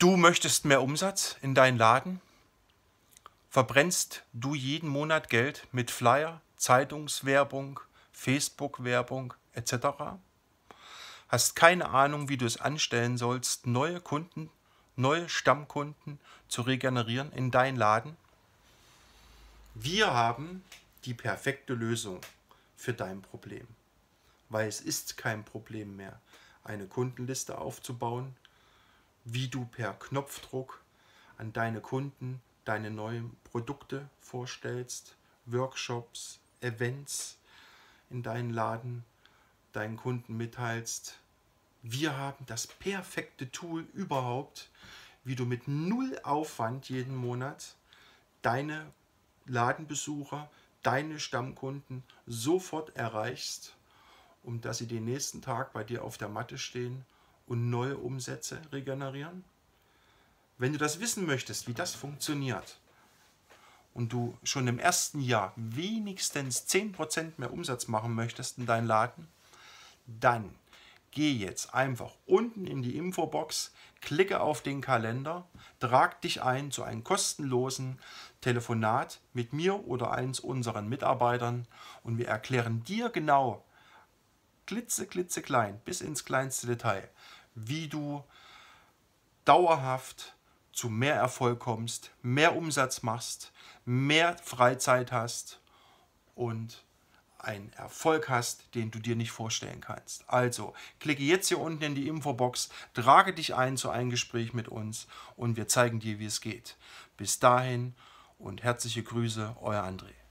Du möchtest mehr Umsatz in deinen Laden? Verbrennst du jeden Monat Geld mit Flyer, Zeitungswerbung, Facebook-Werbung etc.? Hast keine Ahnung, wie du es anstellen sollst, neue Kunden, neue Stammkunden zu regenerieren in deinen Laden? Wir haben die perfekte Lösung für dein Problem, weil es ist kein Problem mehr, eine Kundenliste aufzubauen, wie du per Knopfdruck an deine Kunden deine neuen Produkte vorstellst, Workshops, Events in deinen Laden deinen Kunden mitteilst. Wir haben das perfekte Tool überhaupt, wie du mit null Aufwand jeden Monat deine Ladenbesucher, deine Stammkunden sofort erreichst, um dass sie den nächsten Tag bei dir auf der Matte stehen und neue Umsätze regenerieren. Wenn du das wissen möchtest, wie das funktioniert und du schon im ersten Jahr wenigstens 10% mehr Umsatz machen möchtest in deinem Laden, dann geh jetzt einfach unten in die Infobox, klicke auf den Kalender, trag dich ein zu einem kostenlosen Telefonat mit mir oder eins unseren Mitarbeitern und wir erklären dir genau, klitzeklein, bis ins kleinste Detail, wie du dauerhaft zu mehr Erfolg kommst, mehr Umsatz machst, mehr Freizeit hast und einen Erfolg hast, den du dir nicht vorstellen kannst. Also, klicke jetzt hier unten in die Infobox, trage dich ein zu einem Gespräch mit uns und wir zeigen dir, wie es geht. Bis dahin und herzliche Grüße, euer André.